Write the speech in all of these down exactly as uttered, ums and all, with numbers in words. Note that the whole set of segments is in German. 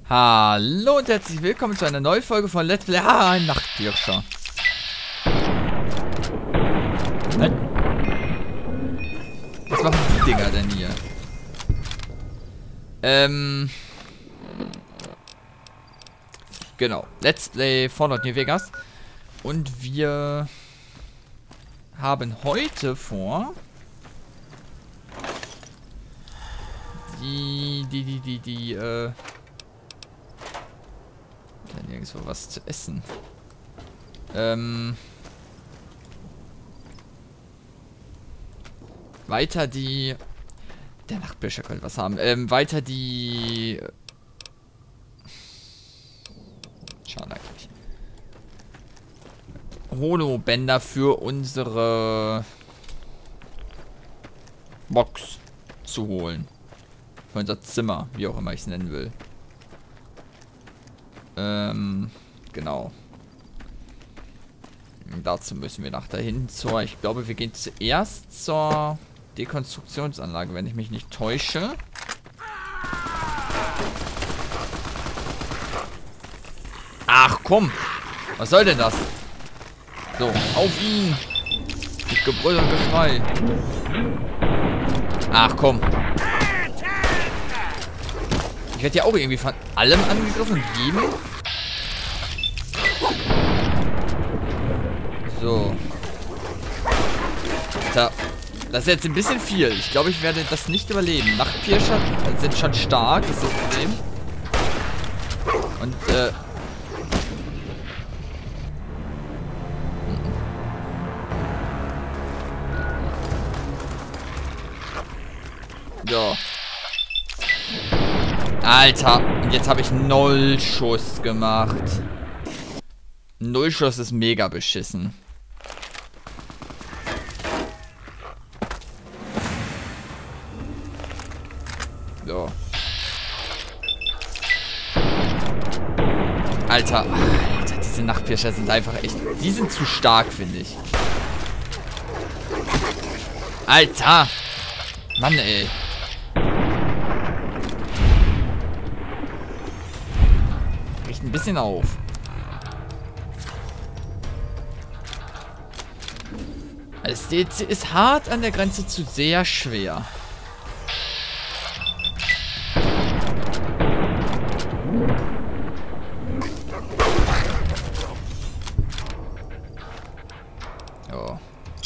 Hallo und herzlich willkommen zu einer neuen Folge von Let's Play Ah, ein Nachtpirscher. Nein. Was machen die Dinger denn hier? Ähm. Genau. Let's Play Fallout New Vegas. Und wir haben heute vor, die, die, die, die, die, äh, dann nirgendwo was zu essen. Ähm, weiter die, der Nachtpirscher könnte was haben, ähm, weiter die, schade eigentlich, Holo-Bänder für unsere Box zu holen. Für unser Zimmer, wie auch immer ich es nennen will. Ähm, genau. Dazu müssen wir nach dahin zur, ich glaube, wir gehen zuerst zur Dekonstruktionsanlage, wenn ich mich nicht täusche. Ach komm, was soll denn das? So, auf ihn! Mit Gebrüll und Geschrei. Ach komm. Ich werde ja auch irgendwie von allem angegriffen und jedem. So. So. Das ist jetzt ein bisschen viel. Ich glaube, ich werde das nicht überleben. Nachtpirscher sind schon stark, ist das Problem. Und, äh. So. Alter, und jetzt habe ich null Schuss gemacht. Null Schuss ist mega beschissen. So. Alter, Alter, diese Nachtpirscher sind einfach echt... Die sind zu stark, finde ich. Alter! Mann, ey. Riecht ein bisschen auf. Das ist hart an der Grenze zu sehr schwer. Oh.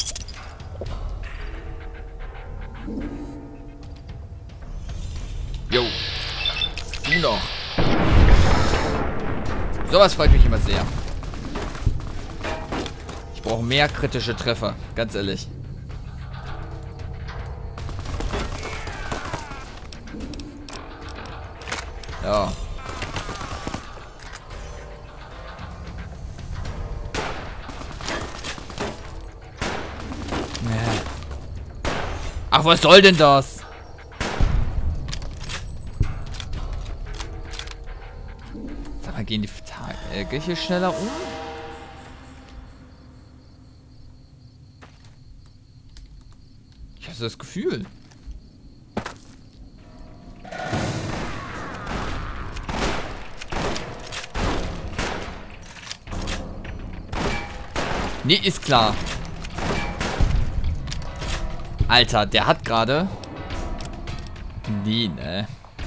Jo. Du noch. Sowas freut mich immer sehr. Ich brauche mehr kritische Treffer, ganz ehrlich. Ja. Ach, was soll denn das? Sag mal, gehen die Tage hier schneller um? Ich habe so das Gefühl. Nee, ist klar. Alter, der hat gerade... Nee, ne?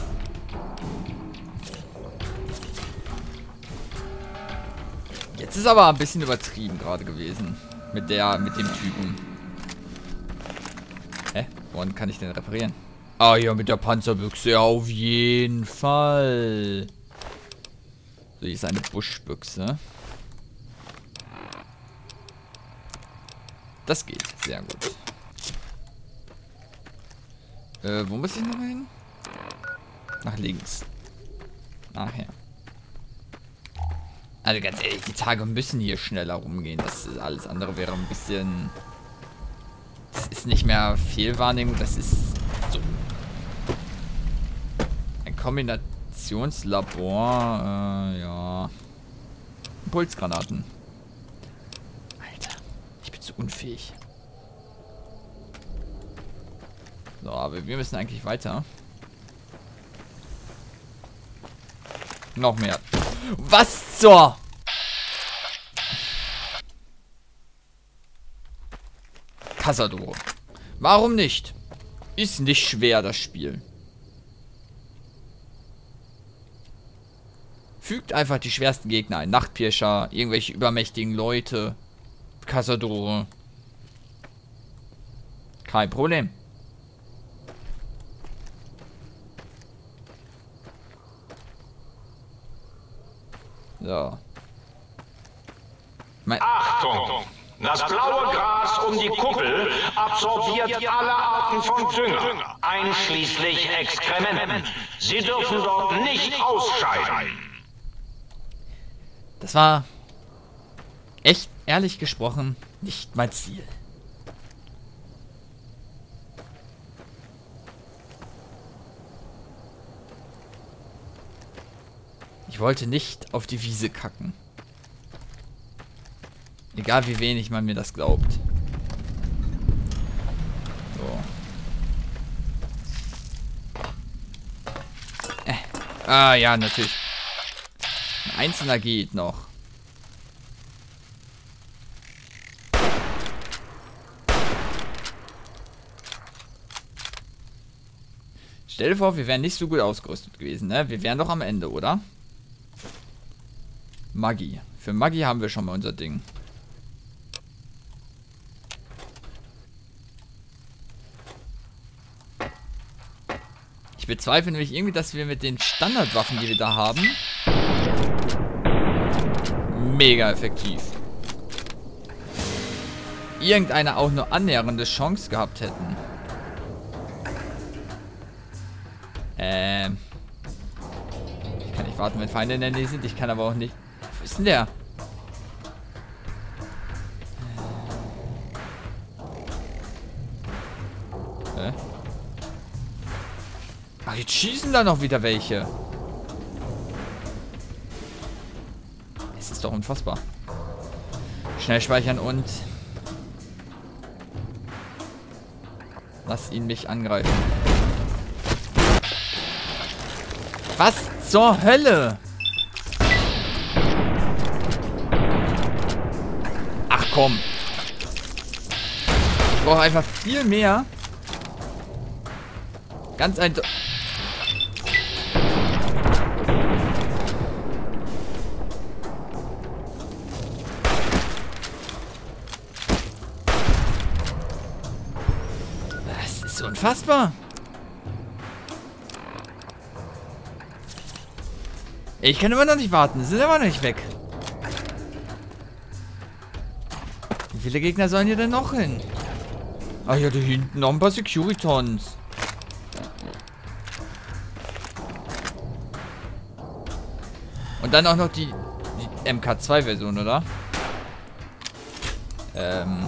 Jetzt ist aber ein bisschen übertrieben gerade gewesen. Mit der, mit dem Typen. Hä? Woran kann ich den reparieren? Ah ja, mit der Panzerbüchse. Ja, auf jeden Fall. So, hier ist eine Buschbüchse. Das geht. Sehr gut. Äh, wo muss ich noch hin? Nach links. Nachher. Also ganz ehrlich, die Tage müssen hier schneller rumgehen. Das ist, alles andere wäre ein bisschen... Das ist nicht mehr Fehlwahrnehmung, das ist so. Ein Kombinationslabor, äh, ja. Impulsgranaten. Alter, ich bin zu unfähig. So, aber wir müssen eigentlich weiter. Noch mehr. Was zur... Cazador. Warum nicht? Ist nicht schwer, das Spiel. Fügt einfach die schwersten Gegner ein. Nachtpirscher, irgendwelche übermächtigen Leute. Cazador. Kein Problem. So. Mein Achtung! Das blaue Gras um die Kuppel absorbiert alle Arten von Dünger, einschließlich Exkrementen. Sie dürfen dort nicht ausscheiden. Das war, echt ehrlich gesprochen, nicht mein Ziel. Ich wollte nicht auf die Wiese kacken. Egal wie wenig man mir das glaubt. So. Äh. Ah, ja, natürlich. Ein einzelner geht noch. Stell dir vor, wir wären nicht so gut ausgerüstet gewesen, ne? Wir wären doch am Ende, oder? Magie. Für Magie haben wir schon mal unser Ding. Ich bezweifle nämlich irgendwie, dass wir mit den Standardwaffen, die wir da haben, mega effektiv, irgendeine auch nur annähernde Chance gehabt hätten. Ähm. Ich kann nicht warten, wenn Feinde in der Nähe sind. Ich kann aber auch nicht... Wo ist denn der? Hä? Ach, jetzt schießen da noch wieder welche. Es ist doch unfassbar. Schnell speichern und... Lass ihn mich angreifen. Was zur Hölle? Ach komm. Ich brauche einfach viel mehr. Ganz eindeutig. Das ist unfassbar. Ich kann immer noch nicht warten. Sie sind immer noch nicht weg. Wie viele Gegner sollen hier denn noch hin? Ah ja, da hinten noch ein paar Securitons. Und dann auch noch die, die M K zwei Version, oder? Ähm.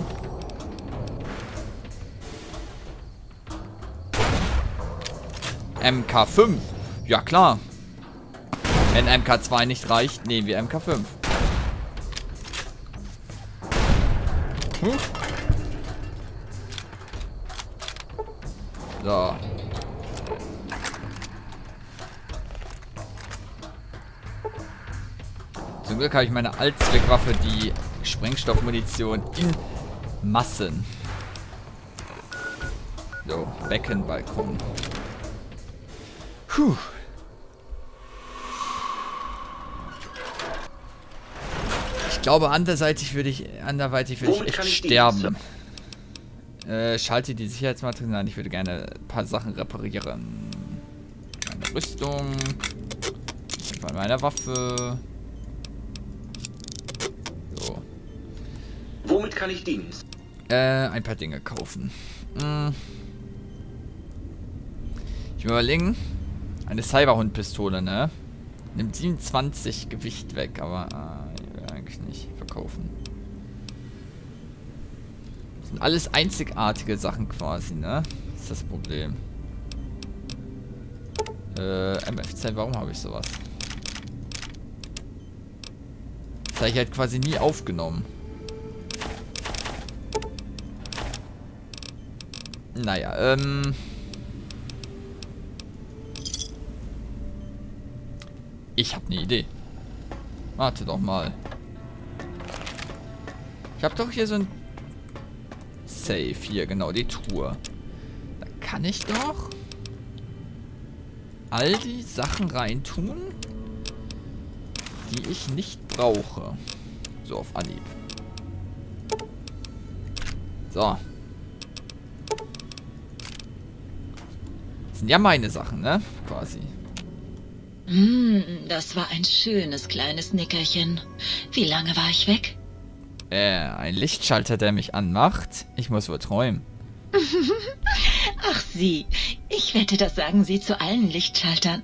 M K fünf. Ja, klar. Wenn M K zwei nicht reicht, nehmen wir M K fünf. Hm? So. Zum Glück habe ich meine Allzweckwaffe, die Sprengstoffmunition in Massen. So, Beckenbalkon. Puh. Ich glaube, anderseitig würde ich, anderweitig würde ich echt sterben. Äh, schalte die Sicherheitsmatrix. Nein, ich würde gerne ein paar Sachen reparieren. Meine Rüstung. Von meiner Waffe. So. Womit kann ich dienen? Äh, ein paar Dinge kaufen. Hm. Ich will überlegen. Eine Cyberhund-Pistole, ne? Nimmt siebenundzwanzig Gewicht weg, aber äh, ich will eigentlich nicht verkaufen. Das sind alles einzigartige Sachen quasi, ne? Das ist das Problem. Äh, M F Z, warum habe ich sowas? Das habe ich halt quasi nie aufgenommen. Naja, ähm... Ich habe eine Idee. Warte doch mal. Ich habe doch hier so ein Safe. Hier, genau, die Truhe. Da kann ich doch all die Sachen reintun, die ich nicht brauche. So, auf Anhieb. So. Das sind ja meine Sachen, ne? Quasi. Hm, das war ein schönes kleines Nickerchen. Wie lange war ich weg? Äh, ein Lichtschalter, der mich anmacht. Ich muss wohl träumen. Ach Sie, ich wette, das sagen Sie zu allen Lichtschaltern.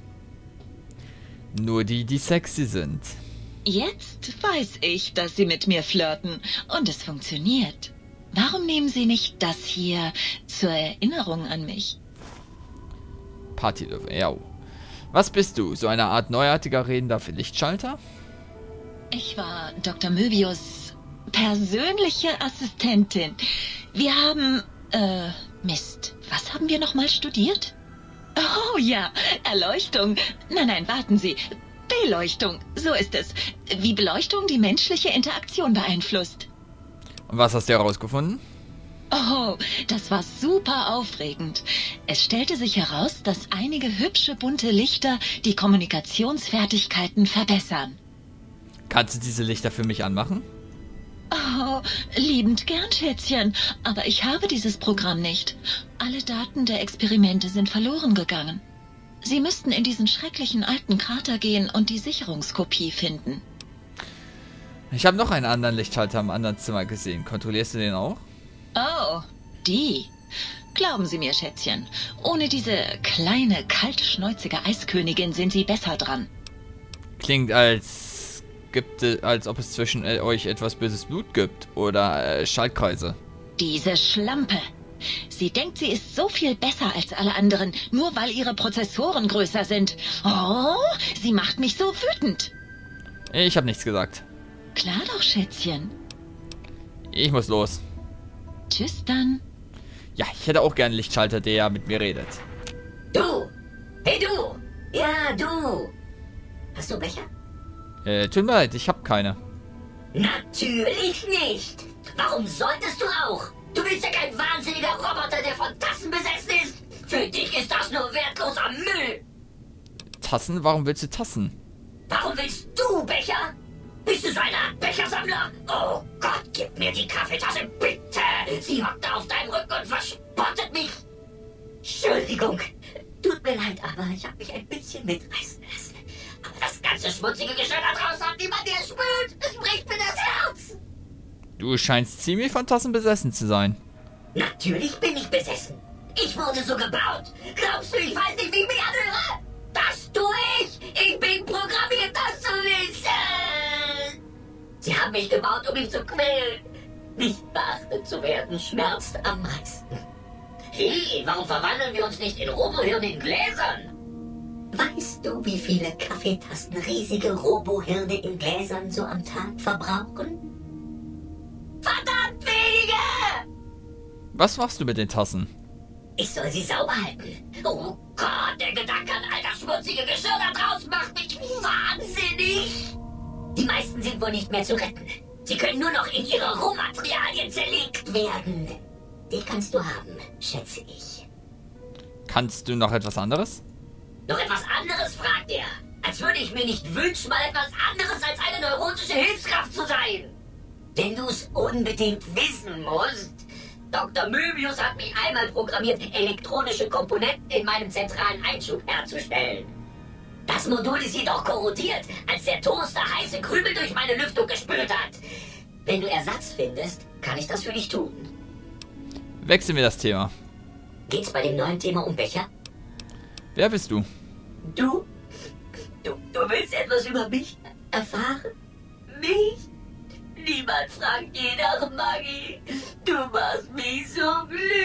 Nur die, die sexy sind. Jetzt weiß ich, dass Sie mit mir flirten und es funktioniert. Warum nehmen Sie nicht das hier zur Erinnerung an mich? Partylöwe, ja. Was bist du? So eine Art neuartiger redender für Lichtschalter? Ich war Doktor Möbius' persönliche Assistentin. Wir haben, äh, Mist. Was haben wir nochmal studiert? Oh ja, Erleuchtung. Nein, nein, warten Sie. Beleuchtung, so ist es. Wie Beleuchtung die menschliche Interaktion beeinflusst. Und was hast du herausgefunden? Oh, das war super aufregend. Es stellte sich heraus, dass einige hübsche bunte Lichter die Kommunikationsfertigkeiten verbessern. Kannst du diese Lichter für mich anmachen? Oh, liebend gern, Schätzchen. Aber ich habe dieses Programm nicht. Alle Daten der Experimente sind verloren gegangen. Sie müssten in diesen schrecklichen alten Krater gehen und die Sicherungskopie finden. Ich habe noch einen anderen Lichtschalter im anderen Zimmer gesehen. Kontrollierst du den auch? Oh, die. Glauben Sie mir, Schätzchen, ohne diese kleine, kaltschnäuzige Eiskönigin sind Sie besser dran. Klingt als gibt es, als ob es zwischen äh, euch etwas böses Blut gibt oder äh, Schaltkreise. Diese Schlampe. Sie denkt, sie ist so viel besser als alle anderen, nur weil ihre Prozessoren größer sind. Oh, sie macht mich so wütend. Ich habe nichts gesagt. Klar doch, Schätzchen. Ich muss los. Tschüss dann. Ja, ich hätte auch gern einen Lichtschalter, der mit mir redet. Du! Hey du! Ja, du! Hast du Becher? Äh, tut mir leid, ich habe keine. Natürlich nicht! Warum solltest du auch? Du bist ja kein wahnsinniger Roboter, der von Tassen besessen ist! Für dich ist das nur wertloser Müll! Tassen? Warum willst du Tassen? Warum willst du Becher? Bist du so eine Art Bechersammler? Oh Gott, gib mir die Kaffeetasse, bitte! Sie hockt da auf deinem Rücken und verspottet mich! Entschuldigung, tut mir leid, aber ich habe mich ein bisschen mitreißen lassen. Aber das ganze schmutzige Geschirr da draußen hat niemand, der spült! Es bricht mir das Herz! Du scheinst ziemlich von Tassen besessen zu sein. Natürlich bin ich besessen. Ich wurde so gebaut. Glaubst du, ich weiß nicht, wie ich mich anhöre? Das tue ich! Ich bin programmiert, das zu wissen! Sie haben mich gebaut, um mich zu quälen. Nicht beachtet zu werden, schmerzt am meisten. Hey, warum verwandeln wir uns nicht in Robohirne in Gläsern? Weißt du, wie viele Kaffeetassen riesige Robohirne in Gläsern so am Tag verbrauchen? Verdammt wenige! Was machst du mit den Tassen? Ich soll sie sauber halten. Oh Gott, der Gedanke an all das schmutzige Geschirr da draußen macht mich wahnsinnig. Die meisten sind wohl nicht mehr zu retten. Sie können nur noch in ihre Rohmaterialien zerlegt werden. Die kannst du haben, schätze ich. Kannst du noch etwas anderes? Noch etwas anderes, fragt er. Als würde ich mir nicht wünschen, mal etwas anderes als eine neurotische Hilfskraft zu sein. Wenn du es unbedingt wissen musst. Doktor Möbius hat mich einmal programmiert, elektronische Komponenten in meinem zentralen Einschub herzustellen. Das Modul ist jedoch korrodiert, als der Toaster heiße Krümel durch meine Lüftung gespült hat. Wenn du Ersatz findest, kann ich das für dich tun. Wechseln wir das Thema. Geht's bei dem neuen Thema um Becher? Wer bist du? Du? Du, du willst etwas über mich erfahren? Mich? Niemand fragt je nach Magie. Du machst mich so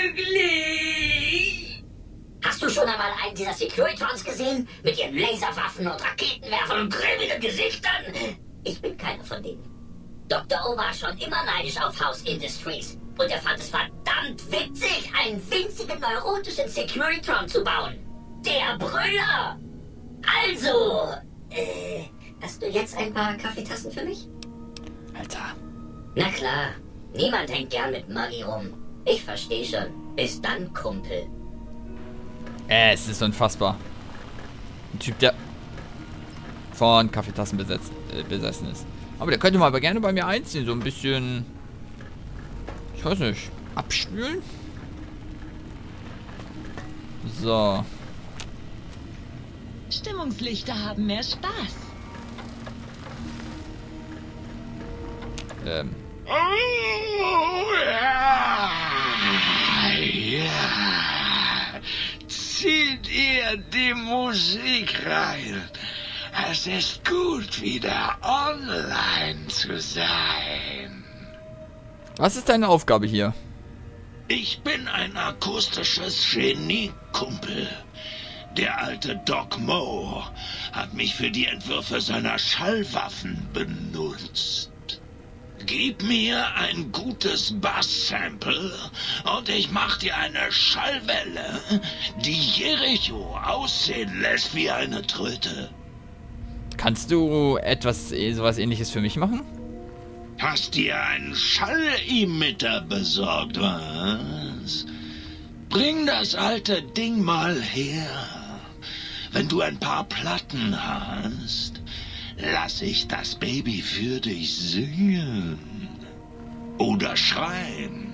glücklich. Hast du schon einmal einen dieser Securitrons gesehen? Mit ihren Laserwaffen und Raketenwerfern und grimmigen Gesichtern? Ich bin keiner von denen. Doktor O war schon immer neidisch auf House Industries. Und er fand es verdammt witzig, einen winzigen neurotischen Securitron zu bauen. Der Brüller! Also, äh, Hast du jetzt ein paar Kaffeetassen für mich? Alter. Na klar. Niemand hängt gern mit Maggie rum. Ich verstehe schon. Bis dann, Kumpel. Äh, es ist unfassbar. Ein Typ, der von Kaffeetassen besetzt, äh, besessen ist. Aber der könnte mal aber gerne bei mir einziehen. So ein bisschen... Ich weiß nicht. Abspülen? So. Stimmungslichter haben mehr Spaß. Ähm. Oh ja, ja. Zieht ihr die Musik rein. Es ist gut, wieder online zu sein. Was ist deine Aufgabe hier? Ich bin ein akustisches Genie, Kumpel. Der alte Doc Mo hat mich für die Entwürfe seiner Schallwaffen benutzt. Gib mir ein gutes Bass-Sample und ich mach dir eine Schallwelle, die Jericho aussehen lässt wie eine Tröte. Kannst du etwas, sowas Ähnliches für mich machen? Hast dir einen Schallemitter besorgt, was? Bring das alte Ding mal her. Wenn du ein paar Platten hast, lass ich das Baby für dich singen. Oder schreien.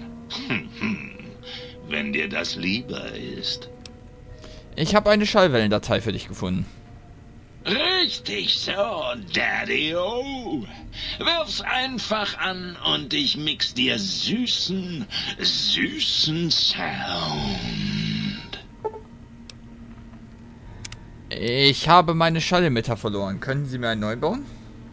Wenn dir das lieber ist. Ich habe eine Schallwellendatei für dich gefunden. Richtig so, Daddy-O. Wirf's einfach an und ich mix dir süßen, süßen Sound. Ich habe meine Schallemitter verloren. Können Sie mir einen neu bauen?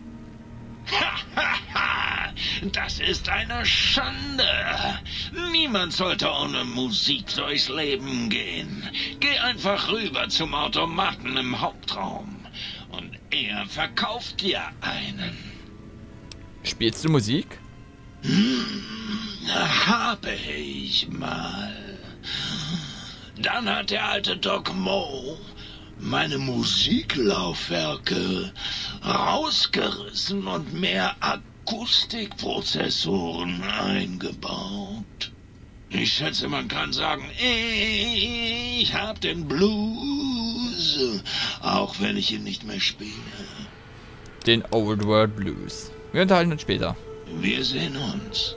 Das ist eine Schande. Niemand sollte ohne Musik durchs Leben gehen. Geh einfach rüber zum Automaten im Hauptraum. Und er verkauft dir einen. Spielst du Musik? Hm, habe ich mal. Dann hat der alte Doc Mo meine Musiklaufwerke rausgerissen und mehr Akustikprozessoren eingebaut. Ich schätze, man kann sagen, ich hab den Blues, auch wenn ich ihn nicht mehr spiele. Den Old World Blues. Wir unterhalten uns später. Wir sehen uns.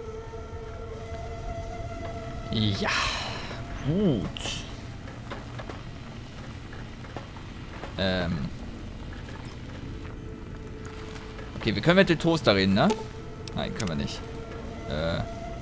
Ja, gut. Ähm. Okay, wir können mit dem Toaster reden, ne? Nein, können wir nicht. Äh.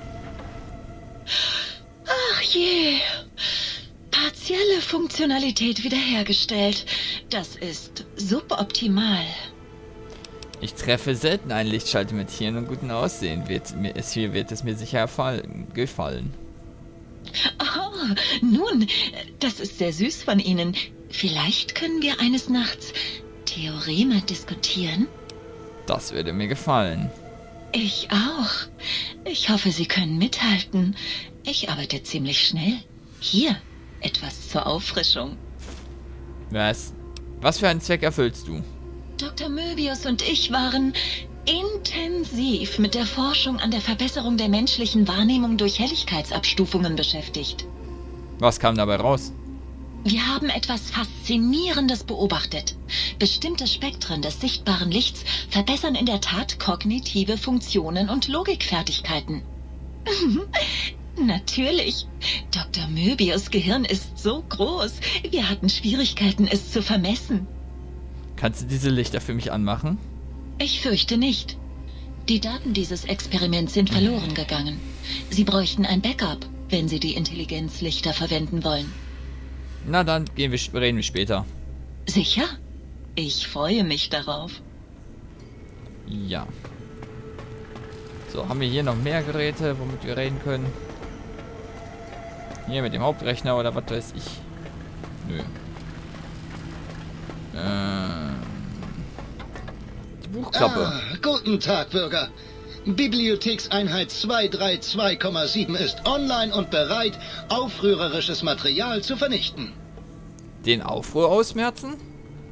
Ach je. Partielle Funktionalität wiederhergestellt. Das ist suboptimal. Ich treffe selten einen Lichtschalter mit Hirn und gutem Aussehen. Wird mir, es hier wird es mir sicher gefallen. Oh, nun, das ist sehr süß von Ihnen. Vielleicht können wir eines Nachts Theoreme diskutieren? Das würde mir gefallen. Ich auch. Ich hoffe, Sie können mithalten. Ich arbeite ziemlich schnell. Hier, etwas zur Auffrischung. Was? Was für einen Zweck erfüllst du? Doktor Möbius und ich waren intensiv mit der Forschung an der Verbesserung der menschlichen Wahrnehmung durch Helligkeitsabstufungen beschäftigt. Was kam dabei raus? Wir haben etwas Faszinierendes beobachtet. Bestimmte Spektren des sichtbaren Lichts verbessern in der Tat kognitive Funktionen und Logikfertigkeiten. Natürlich. Doktor Möbius' Gehirn ist so groß. Wir hatten Schwierigkeiten, es zu vermessen. Kannst du diese Lichter für mich anmachen? Ich fürchte nicht. Die Daten dieses Experiments sind verloren gegangen. Sie bräuchten ein Backup, wenn Sie die Intelligenzlichter verwenden wollen. Na dann, gehen wir, reden wir später. Sicher? Ich freue mich darauf. Ja. So, haben wir hier noch mehr Geräte, womit wir reden können? Hier mit dem Hauptrechner oder was weiß ich. Nö. Ähm. Die Buchklappe. Ah, guten Tag, Bürger. Bibliothekseinheit zwei drei zwei Komma sieben ist online und bereit, aufrührerisches Material zu vernichten. Den Aufruhr ausmerzen?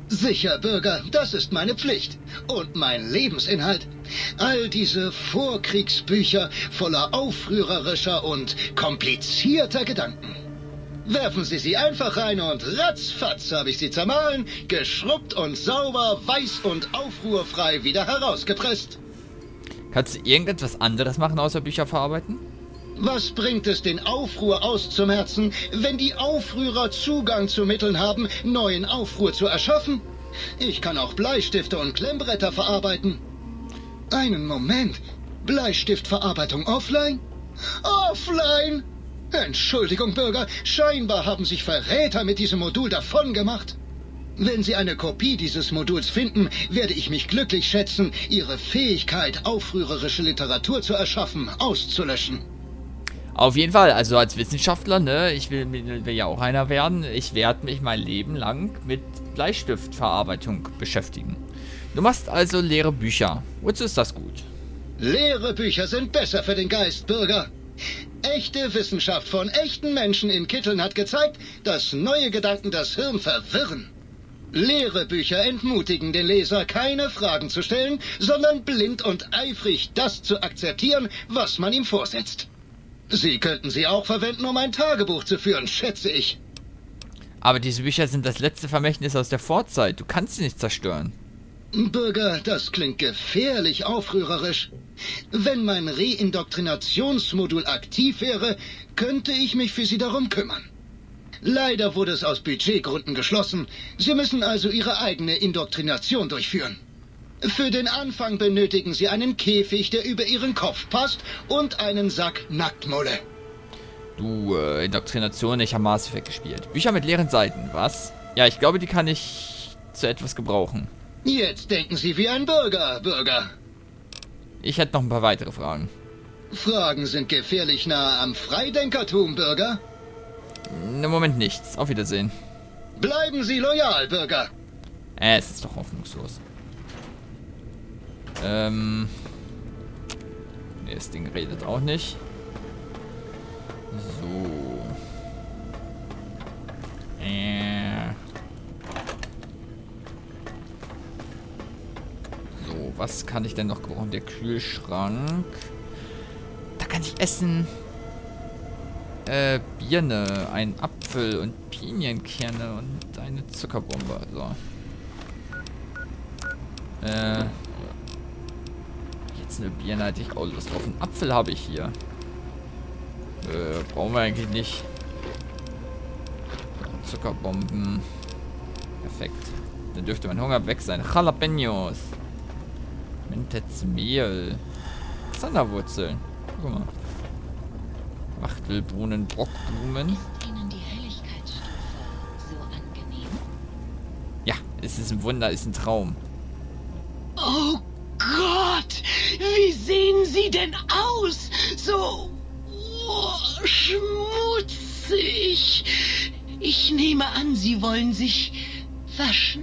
Sicher, Bürger, das ist meine Pflicht und mein Lebensinhalt. All diese Vorkriegsbücher voller aufrührerischer und komplizierter Gedanken. Werfen Sie sie einfach rein und ratzfatz habe ich sie zermahlen, geschrubbt und sauber, weiß und aufruhrfrei wieder herausgepresst. Kannst du irgendetwas anderes machen, außer Bücher verarbeiten? Was bringt es, den Aufruhr auszumerzen, wenn die Aufrührer Zugang zu Mitteln haben, neuen Aufruhr zu erschaffen? Ich kann auch Bleistifte und Klemmbretter verarbeiten. Einen Moment. Bleistiftverarbeitung offline? Offline? Entschuldigung, Bürger, scheinbar haben sich Verräter mit diesem Modul davongemacht. Wenn Sie eine Kopie dieses Moduls finden, werde ich mich glücklich schätzen, Ihre Fähigkeit, aufrührerische Literatur zu erschaffen, auszulöschen. Auf jeden Fall, also als Wissenschaftler, ne, ich will, will ja auch einer werden, ich werde mich mein Leben lang mit Bleistiftverarbeitung beschäftigen. Du machst also leere Bücher. Wozu ist das gut? Leere Bücher sind besser für den Geist, Bürger. Echte Wissenschaft von echten Menschen in Kitteln hat gezeigt, dass neue Gedanken das Hirn verwirren. Leere Bücher entmutigen den Leser, keine Fragen zu stellen, sondern blind und eifrig das zu akzeptieren, was man ihm vorsetzt. Sie könnten sie auch verwenden, um ein Tagebuch zu führen, schätze ich. Aber diese Bücher sind das letzte Vermächtnis aus der Vorzeit. Du kannst sie nicht zerstören. Bürger, das klingt gefährlich aufrührerisch. Wenn mein Reindoktrinationsmodul aktiv wäre, könnte ich mich für Sie darum kümmern. Leider wurde es aus Budgetgründen geschlossen. Sie müssen also Ihre eigene Indoktrination durchführen. Für den Anfang benötigen Sie einen Käfig, der über Ihren Kopf passt, und einen Sack Nacktmulle. Du, äh, Indoktrination, ich habe Mass Effect gespielt. Bücher mit leeren Seiten, was? Ja, ich glaube, die kann ich zu etwas gebrauchen. Jetzt denken Sie wie ein Bürger, Bürger. Ich hätte noch ein paar weitere Fragen. Fragen sind gefährlich nah am Freidenkertum, Bürger. Im Moment nichts. Auf Wiedersehen. Bleiben Sie loyal, Bürger. Äh, es ist doch hoffnungslos. Ähm. Nee, das Ding redet auch nicht. So. Äh. So, was kann ich denn noch gebrauchen? Der Kühlschrank. Da kann ich essen. Äh, Birne, ein Apfel und Pinienkerne und eine Zuckerbombe. So. Äh. Jetzt eine Birne hatte ich auch Lust drauf. Einen Apfel habe ich hier. Äh, brauchen wir eigentlich nicht. Zuckerbomben. Perfekt. Dann dürfte mein Hunger weg sein. Jalapenos. Mintetz Mehl. Zanderwurzeln. Guck mal. Wachtelbohnen, Brockblumen. Ist Ihnen die Helligkeitsstufe so angenehm? Ja, es ist ein Wunder, ist ein Traum. Oh Gott, wie sehen Sie denn aus? So oh, schmutzig. Ich nehme an, Sie wollen sich waschen?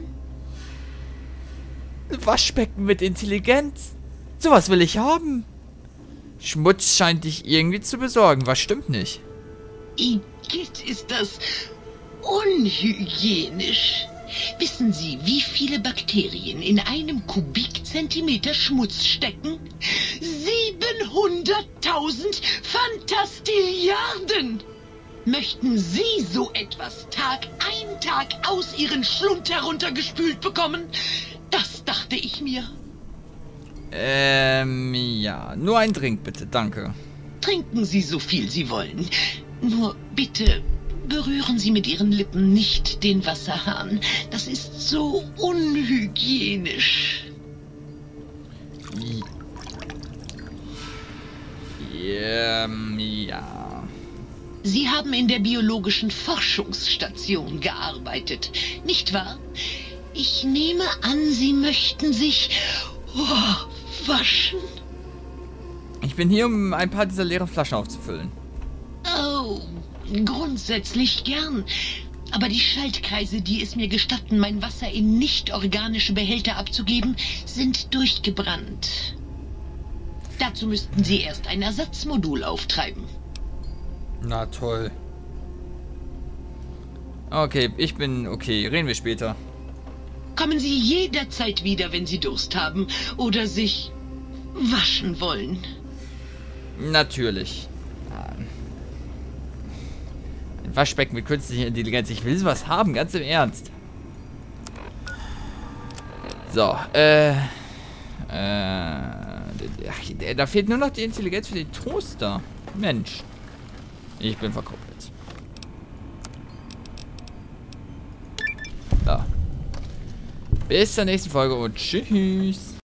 Waschbecken mit Intelligenz. Sowas will ich haben. Schmutz scheint dich irgendwie zu besorgen. Was stimmt nicht? Igitt, ist das unhygienisch. Wissen Sie, wie viele Bakterien in einem Kubikzentimeter Schmutz stecken? siebenhunderttausend Fantastilliarden! Möchten Sie so etwas Tag ein, Tag aus Ihren Schlund heruntergespült bekommen? Das dachte ich mir. Ähm, ja. Nur ein Drink, bitte. Danke. Trinken Sie so viel Sie wollen. Nur bitte berühren Sie mit Ihren Lippen nicht den Wasserhahn. Das ist so unhygienisch. Ähm, ja. Sie haben in der biologischen Forschungsstation gearbeitet, nicht wahr? Ich nehme an, Sie möchten sich oh, waschen. Ich bin hier, um ein paar dieser leeren Flaschen aufzufüllen. Oh, grundsätzlich gern. Aber die Schaltkreise, die es mir gestatten, mein Wasser in nicht-organische Behälter abzugeben, sind durchgebrannt. Dazu müssten Sie erst ein Ersatzmodul auftreiben. Na toll. Okay, ich bin okay. Reden wir später. Kommen Sie jederzeit wieder, wenn Sie Durst haben oder sich waschen wollen. Natürlich. Ein Waschbecken mit künstlicher Intelligenz. Ich will sowas haben, ganz im Ernst. So, äh... Äh... Ach, da fehlt nur noch die Intelligenz für den Toaster. Mensch. Ich bin verkoppelt. So. Bis zur nächsten Folge und tschüss.